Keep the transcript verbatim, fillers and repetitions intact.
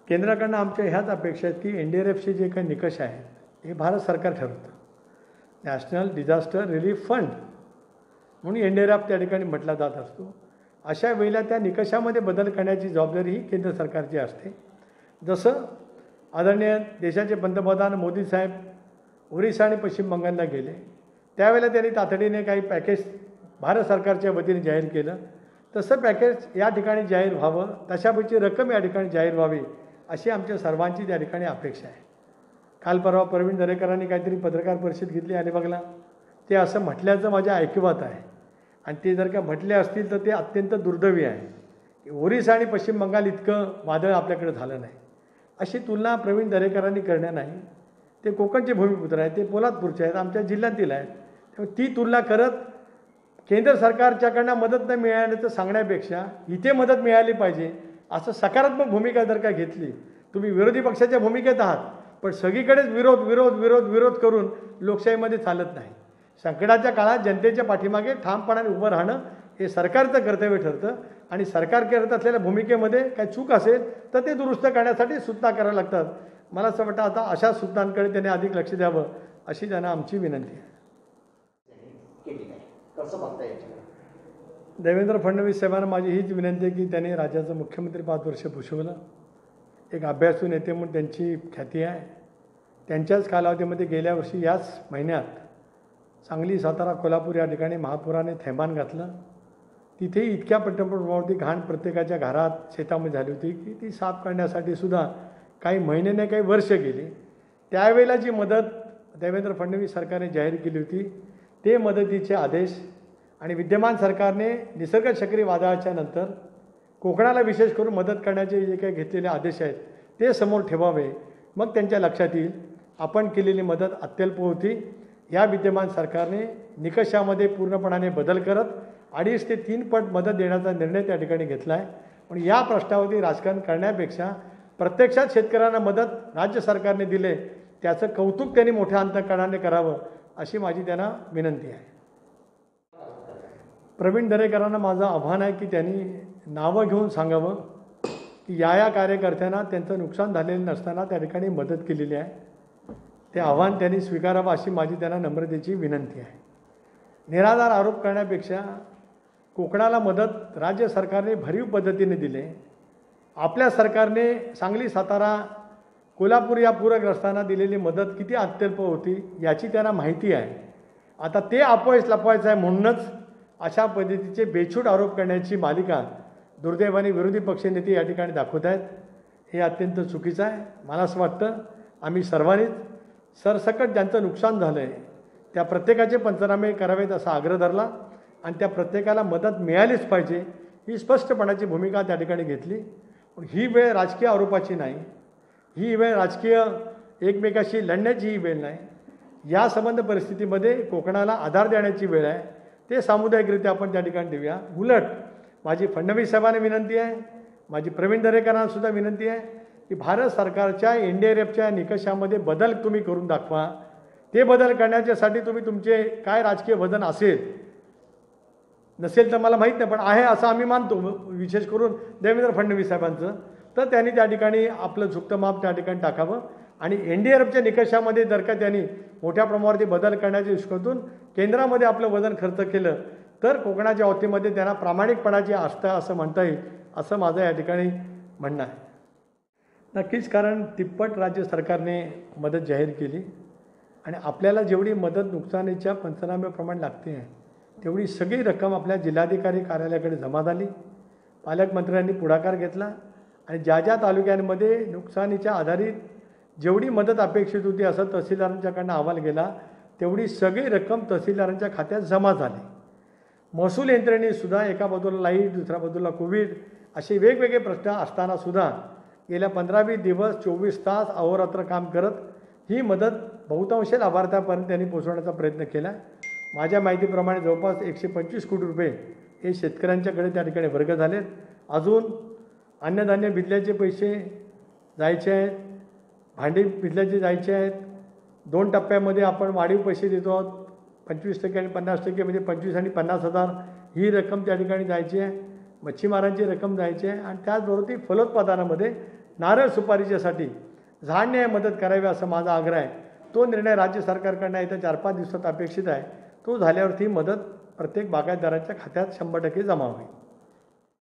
केंद्राकडनं आमच्या ह्याच अपेक्षा आहेत की एन डी आर एफचे जे काही निकष आहेत हे भारत सरकार ठरवतं. नॅशनल डिझास्टर रिलीफ फंड म्हणून एन डी आर एफ त्या ठिकाणी म्हटला जात असतो. अशा वेळेला त्या निकषामध्ये बदल करण्याची जबाबदारी ही केंद्र सरकारची असते. जसं आदरणीय देशाचे पंतप्रधान मोदी साहेब ओरिसा आणि पश्चिम बंगालला गेले, त्यावेळेला त्यांनी तातडीने काही पॅकेज भारत सरकारच्या वतीने जाहीर केलं. तसं पॅकेज या ठिकाणी जाहीर व्हावं, तशापैकी रक्कम या ठिकाणी जाहीर व्हावी अशी आमच्या सर्वांची त्या ठिकाणी अपेक्षा आहे. काल परवा प्रवीण दरेकरांनी काहीतरी पत्रकार परिषद घेतली अलिबागला. ते असं म्हटल्याचं माझ्या ऐकिवात आहे आणि ते जर का म्हटले असतील तर ते अत्यंत दुर्दैवी आहे. ओरिसा आणि पश्चिम बंगाल इतकं वादळ आपल्याकडे झालं नाही अशी तुलना प्रवीण दरेकरांनी करण्या नाही. ते कोकणचे भूमिपुत्र आहेत, ते पोलादपूरचे आहेत, आमच्या जिल्ह्यातील आहेत. त्यामुळे ती तुलना करत केंद्र सरकारच्याकडनं मदत न मिळाल्याचं सांगण्यापेक्षा इथे मदत मिळाली पाहिजे असं सकारात्मक भूमिका जर का घेतली. तुम्ही विरोधी पक्षाच्या भूमिकेत आहात पण सगळीकडेच विरोध विरोध विरोध विरोध करून लोकशाहीमध्ये चालत नाही. संकटाच्या काळात जनतेच्या पाठीमागे ठामपणाने उभं राहणं हे सरकारचं कर्तव्य ठरतं आणि सरकार करत असलेल्या भूमिकेमध्ये काही चूक असेल तर ते दुरुस्त करण्यासाठी सूचना कराव्या लागतात. मला असं वाटतं आता अशा सूचनांकडे त्यांनी अधिक लक्ष द्यावं अशी त्यांना आमची विनंती आहे. देवेंद्र फडणवीस साहेबांना माझी हीच विनंती आहे की त्यांनी राज्याचं मुख्यमंत्री पाच वर्ष भूषवलं. एक अभ्यासू नेते म्हणून त्यांची ख्याती आहे. त्यांच्याच कालावधीमध्ये गेल्या वर्षी याच महिन्यात सांगली, सातारा, कोल्हापूर या ठिकाणी महापुराने थैमान घातलं. तिथेही इतक्या प्रमाणावरती घाण प्रत्येकाच्या घरात, शेतामध्ये झाली होती की ती साफ करण्यासाठी सुद्धा काही महिने नाही काही वर्ष गेली. त्यावेळेला जी मदत देवेंद्र फडणवीस सरकारने जाहीर केली होती ते मदतीचे आदेश आणि विद्यमान सरकारने निसर्ग चक्रीवादळाच्या नंतर कोकणाला विशेष करून मदत करण्याचे जे काही घेतलेले आदेश आहेत ते समोर ठेवावे. मग त्यांच्या लक्षात येईल आपण केलेली मदत अत्यल्प होती. या विद्यमान सरकारने निकषामध्ये पूर्णपणाने बदल करत अडीच ते तीन पट मदत देण्याचा निर्णय त्या ठिकाणी घेतला आहे. पण या प्रश्नावरती राजकारण करण्यापेक्षा प्रत्यक्षात शेतकऱ्यांना मदत राज्य सरकारने दिले त्याचं कौतुक त्यांनी मोठ्या अंतकरणाने करावं अशी माझी त्यांना विनंती आहे. प्रवीण दरेकरांना माझं आव्हान आहे की त्यांनी नावं घेऊन सांगावं की या या कार्यकर्त्यांना त्यांचं नुकसान झालेलं नसताना त्या ठिकाणी मदत केलेली आहे. ते आव्हान त्यांनी स्वीकारावं अशी माझी त्यांना नम्रतेची विनंती आहे. निराधार आरोप करण्यापेक्षा कोकणाला मदत राज्य सरकारने भरीव पद्धतीने दिले. आपल्या सरकारने सांगली, सातारा, कोल्हापूर या पूरग्रस्तांना दिलेली मदत किती अत्यल्प होती याची त्यांना माहिती आहे. आता ते अपयश लपवायचं आहे म्हणूनच अशा पद्धतीचे बेछूट आरोप करण्याची मालिका दुर्दैवाने विरोधी पक्षनेते या ठिकाणी दाखवत आहेत. हे अत्यंत चुकीचं आहे. मला असं वाटतं आम्ही सर्वांनीच सरसकट ज्यांचं नुकसान झालं आहे त्या प्रत्येकाचे पंचनामे करावेत असा आग्रह धरला आणि त्या प्रत्येकाला मदत मिळालीच पाहिजे ही स्पष्टपणाची भूमिका त्या ठिकाणी घेतली. पण ही वेळ राजकीय आरोपाची नाही, ही वेळ राजकीय एकमेकाशी लढण्याची ही वेळ नाही. या संबंध परिस्थितीमध्ये कोकणाला आधार देण्याची वेळ आहे. ते सामुदायिकरित्या आपण त्या ठिकाणी देऊया. उलट माझी फडणवीस साहेबांना विनंती आहे, माझी प्रवीण दरेकरांनासुद्धा विनंती आहे की भारत सरकारच्या एन डी आर एफच्या निकषामध्ये बदल तुम्ही करून दाखवा. ते बदल करण्याच्यासाठी तुम्ही तुमचे काय राजकीय वजन असेल नसेल तर मला माहीत नाही पण आहे असं आम्ही मानतो विशेष करून देवेंद्र फडणवीस साहेबांचं. तर त्यांनी त्या ठिकाणी आपलं झुकतं माप त्या ठिकाणी टाकावं आणि एन डी आर एफच्या निकषामध्ये जर का त्यांनी मोठ्या प्रमाणावरती बदल करण्याच्या दृष्टीतून केंद्रामध्ये आपलं वजन खर्च केलं तर कोकणाच्या बाबतीमध्ये त्यांना प्रामाणिकपणाची आस्था असं म्हणता येईल असं माझं या ठिकाणी म्हणणं आहे. नक्कीच कारण तिप्पट राज्य सरकारने मदत जाहीर केली आणि आपल्याला जेवढी मदत नुकसानीच्या पंचनाम्याप्रमाणे लागते तेवढी सगळी रक्कम आपल्या जिल्हाधिकारी कार्यालयाकडे जमा झाली. पालकमंत्र्यांनी पुढाकार घेतला आणि ज्या ज्या तालुक्यांमध्ये नुकसानीच्या आधारित जेवढी मदत अपेक्षित होती असं तहसीलदारांच्याकडनं अहवाल गेला तेवढी सगळी रक्कम तहसीलदारांच्या खात्यात जमा झाली. महसूल यंत्रणेसुद्धा एका बाजूला लाईट, दुसऱ्या बाजूला कोविड असे वेगवेगळे प्रश्न असतानासुद्धा गेल्या पंधरा वीस दिवस चोवीस तास अहोरात्र काम करत ही मदत बहुतांश लाभार्थ्यापर्यंत त्यांनी पोहोचवण्याचा प्रयत्न केला. माझ्या माहितीप्रमाणे जवळपास एकशे पंचवीस कोटी रुपये हे शेतकऱ्यांच्याकडे त्या ठिकाणी वर्ग झालेत. अजून अन्नधान्य भिजल्याचे पैसे जायचे आहेत, भांडी भिजल्याचे जायचे आहेत. दोन टप्प्यामध्ये आपण वाढीव पैसे देतो आहोत पंचवीस टक्के आणि पन्नास टक्के म्हणजे पंचवीस आणि पन्नास हजार ही रक्कम त्या ठिकाणी जायची आहे. मच्छीमारांची रक्कम जायची आहे आणि त्याचबरोबर ती फलोत्पादनामध्ये नारळ सुपारीच्यासाठी झाडण्याय मदत करावी असं माझा आग्रह आहे. तो निर्णय राज्य सरकारकडनं येत्या चार पाच दिवसात अपेक्षित आहे. तो झाल्यावरती मदत प्रत्येक बागायतदाराच्या खात्यात शंभर टक्के जमा होईल.